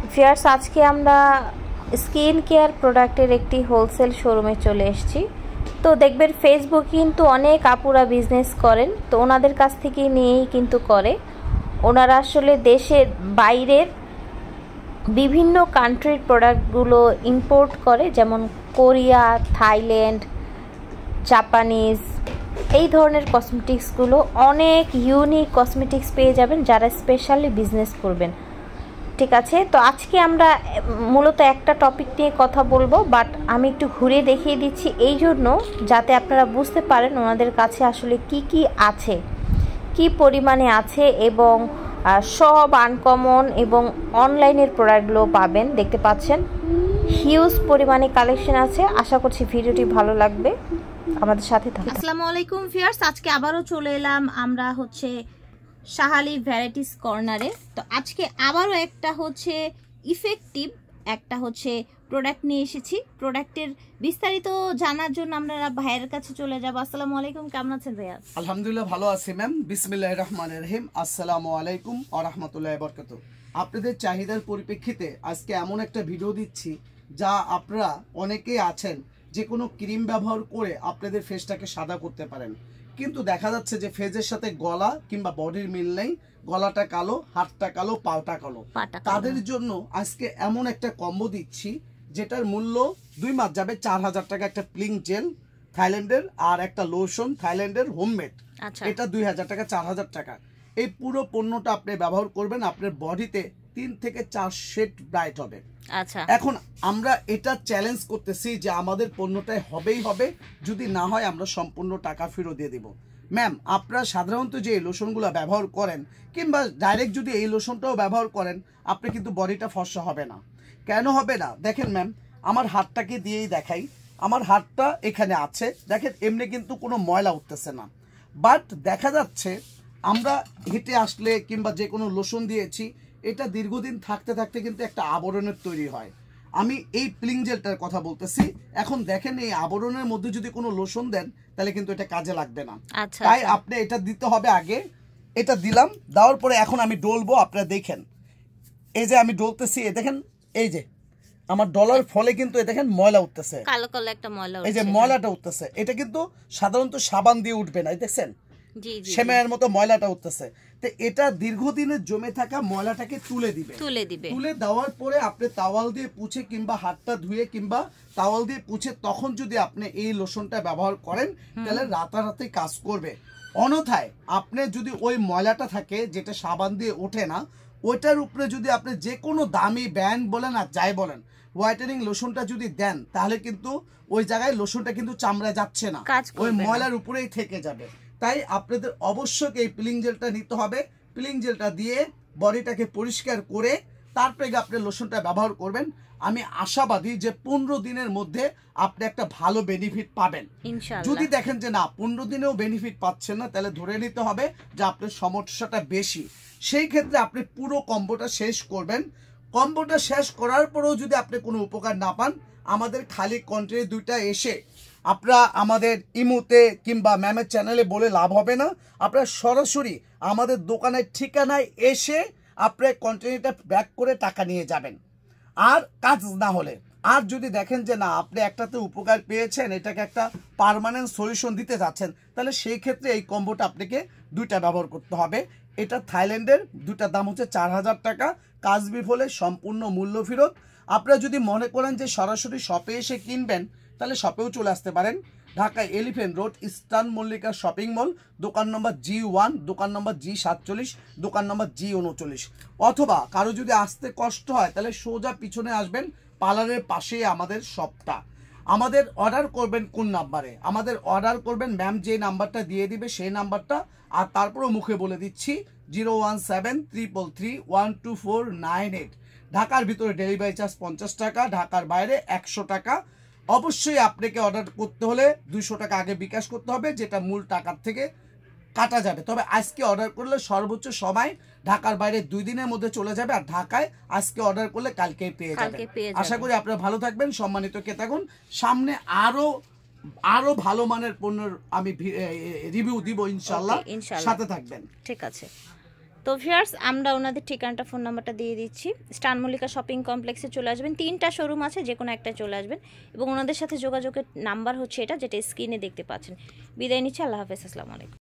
Viewers, আজকে আমরা skin care প্রোডাক্টের একটি হোলসেল শোরুমে চলে এসেছি। তো দেখবেন ফেসবুকে কিন্তু অনেক আপুরা বিজনেস করেন, তো ওনাদের কাছ থেকে নিয়েই কিন্তু করে। ওনারা আসলে দেশের বাইরের বিভিন্ন কান্ট্রির প্রোডাক্টগুলো ইম্পোর্ট করে, যেমন কোরিয়া, থাইল্যান্ড, জাপানিজ, এই ধরনের কসমেটিক্সগুলো। অনেক ইউনিক কসমেটিক্স পেয়ে যাবেন যারা স্পেশালি বিজনেস করবেন। ঠিক আছে, তো আজকে আমরা মূলত একটা টপিক নিয়ে কথা বলবো, বাট আমি একটু ঘুরে দেখিয়ে দিচ্ছি এই জন্য যাতে আপনারা বুঝতে পারেন ওনাদের কাছে আসলে কি কি আছে, কি পরিমাণে আছে, এবং সব আনকমন এবং অনলাইনের প্রোডাক্টগুলো পাবেন। দেখতে পাচ্ছেন হিউজ পরিমাণে কালেকশন আছে। আশা করছি ভিডিওটি ভালো লাগবে, আমাদের সাথে থাকুন। আসসালামু আলাইকুম ভিউয়ার্স, আজকে আবারও চলে এলাম আমরা শাহালি ভ্যারাইটিস কর্নারে। তো আজকে আবারও একটা ইফেক্টিভ একটা প্রোডাক্ট নিয়ে এসেছি। প্রোডাক্টের বিস্তারিত জানার জন্য আমরা ভাইয়ের কাছে চলে যাব। আসসালামু আলাইকুম, কেমন আছেন ভাইয়া? আলহামদুলিল্লাহ ভালো আছি ম্যাম। বিসমিল্লাহির রহমানির রহিম। আসসালামু আলাইকুম ওয়া রাহমাতুল্লাহি ওয়া বারাকাতুহু। আপনাদের চাহিদার পরিপ্রেক্ষিতে আজকে এমন একটা ভিডিও দিচ্ছি যা আপনারা অনেকেই আছেন যে কোনো ক্রিম ব্যবহার করে আপনাদের ফেসটাকে সাদা করতে পারেন, কিন্তু দেখা যাচ্ছে যে ফেজের সাথে গলা কিংবা বডির মিল নেই, গলাটা কালো, হাতটা কালো, পাটা কালো। তাদের জন্য আজকে এমন একটা কম্বো দিচ্ছি যেটার মূল্য 2 মাস যাবে 4000 টাকা। একটা প্লিং জেল থাইল্যান্ডের আর একটা লোশন থাইল্যান্ডের হোমমেড, এটা 2000 টাকা, 4000 টাকা। এই পুরো পণ্যটা আপনি ব্যবহার করবেন, আপনার বডিতে 3 থেকে 4 শেড ব্রাইট হবে। আচ্ছা, এখন আমরা এটা চ্যালেঞ্জ করতেছি যে আমাদের পণ্যটাই হবেই হবে, যদি না হয় আমরা সম্পূর্ণ টাকা ফেরত দিয়ে দিব। ম্যাম, আপনারা সাধারণত যে এই লোশনগুলো ব্যবহার করেন কিংবা ডাইরেক্ট যদি এই লোশনটাও ব্যবহার করেন, আপনি কিন্তু বডিটা ফর্সা হবে না। কেন হবে না? দেখেন ম্যাম, আমার হাতটাকে দিয়েই দেখাই। আমার হাতটা এখানে আছে, দেখেন এমনি কিন্তু কোনো ময়লা উঠতেছে না। বাট দেখা যাচ্ছে আমরা হেঁটে আসলে কিংবা যে কোনো লোশন দিয়েছি, এটা দীর্ঘদিন থাকতে থাকতে কিন্তু একটা আবরণের তৈরি হয়। আমি এই প্লিং জেলটার কথা বলতেছি। এখন দেখেন এই আবরণের মধ্যে যদি কোনো লোশন দেন তাহলে কিন্তু এটা কাজে লাগবে না। তাই আপনি এটা দিতে হবে আগে। এটা দিলাম, দেওয়ার পরে এখন আমি ডলবো। আপনারা দেখেন, এই যে আমি ডলতেছি, দেখেন এই যে আমার ডলার ফলে কিন্তু দেখেন ময়লা উঠতেছে, কালো কালো একটা ময়লা, এই যে ময়লাটা উঠতেছে। এটা কিন্তু সাধারণত সাবান দিয়ে উঠবে না, এই দেখছেন সেমাইয়ের মতো ময়লাটা উঠতেছে। তো এটা দীর্ঘদিনের জমে থাকা ময়লাটাকে তুলে দিবে। তুলে দেওয়ার পরে আপনি তাওয়াল দিয়ে পুছে কিংবা হাতটা ধুয়ে কিংবা তাওয়াল দিয়ে পুছে তখন যদি আপনি এই লোশনটা ব্যবহার করেন তাহলে রাতারাতি কাজ করবে। অন্যথায় আপনি যদি ওই ময়লাটা থাকে যেটা সাবান দিয়ে ওঠে না, ওইটার উপরে যদি আপনি যে কোনো দামি ব্র্যান্ড বলেন আর যাই বলেন হোয়াইটেনিং লোশনটা যদি দেন, তাহলে কিন্তু ওই জায়গায় লোশনটা কিন্তু চামড়া যাচ্ছে না, ওই ময়লার উপরেই থেকে যাবে। তাই আপনাদের অবশ্যই এই পিলিং জেলটা নিতে হবে। পিলিং জেলটা দিয়ে বডিটাকে পরিষ্কার করে তারপরে আপনি লোশনটা ব্যবহার করবেন। আমি আশাবাদী যে 15 দিনের মধ্যে আপনি একটা ভালো বেনিফিট পাবেন। যদি দেখেন যে না 15 দিনেও বেনিফিট পাচ্ছেন না, তাহলে ধরে নিতে হবে যে আপনার সমস্যাটা বেশি। সেই ক্ষেত্রে আপনি পুরো কম্বোটা শেষ করবেন। কম্বোটা শেষ করার পরেও যদি আপনি কোনো উপকার না পান, আমাদের খালি কন্ট্রি 2টা এসে আপনারা আমাদের ইমুতে কিংবা ম্যামের চ্যানেলে বলে লাভ হবে না। আপনারা সরাসরি আমাদের দোকানের ঠিকানায় এসে আপনার কন্টেনারটা ব্যাক করে টাকা নিয়ে যাবেন। আর কাজ না হলে, আর যদি দেখেন যে না আপনি একটাতে উপকার পেয়েছেন, এটাকে একটা পার্মানেন্ট সলিউশন দিতে যাচ্ছেন, তাহলে সেই ক্ষেত্রে এই কম্বোটা আপনাকে 2টা ব্যবহার করতে হবে। এটা থাইল্যান্ডের, 2টার দাম হচ্ছে 4000 টাকা। কাজ বিফলে সম্পূর্ণ মূল্য ফেরত। আপনারা যদি মনে করেন যে সরাসরি শপে এসে কিনবেন, তাহলে শপেও চলে আসতে পারেন। Dhaka elephant road, eastern Mallika shopping mall, দোকান নম্বর G1, দোকান নম্বর G47, দোকান নম্বর G39। অথবা কারো যদি আসতে কষ্ট হয় তাহলে সোজা পিছনে আসবেন, পার্লারের পাশেই আমাদের শপটা। আমাদের অর্ডার করবেন কোন নাম্বারে? আমাদের অর্ডার করবেন ম্যাম যে নাম্বারটা দিয়ে দিবে সেই নাম্বারটা, আর তারপরেও মুখে বলে দিচ্ছি 01733312498। ঢাকার ভিতরে ডেলিভারি চার্জ 50 টাকা, ঢাকার বাইরে 100 টাকা। অবশ্যই আপনাকে অর্ডার করতে হলে 200 টাকা আগে বিকাশ করতে হবে, যেটা মূল টাকার থেকে কাটা যাবে। তবে আজকে অর্ডার করলে সর্বোচ্চ সময় ঢাকার বাইরে 2 দিনের মধ্যে চলে যাবে, আর ঢাকায় আজকে অর্ডার করলে কালকেই পেয়ে যাবেন। আশা করি আপনারা ভালো থাকবেন, সম্মানিত ক্রেতাগণ। সামনে আরো ভালো মানের পণ্যের আমি রিভিউ দিব ইনশাআল্লাহ, সাথে থাকবেন। ঠিক আছে, তো ভিউয়ার্স, আমরা ওনাদের ঠিকানাটা, ফোন নাম্বারটা দিয়ে দিচ্ছি। স্টার মল্লিকা শপিং কমপ্লেক্সে চলে আসবেন, 3টা শোরুম আছে, যে কোনো একটা চলে আসবেন এবং ওনাদের সাথে যোগাযোগের নাম্বার হচ্ছে এটা, যেটা স্ক্রিনে দেখতে পাচ্ছেন। বিদায় নিচ্ছি, আল্লাহ হাফেজ, আসসালামু আলাইকুম।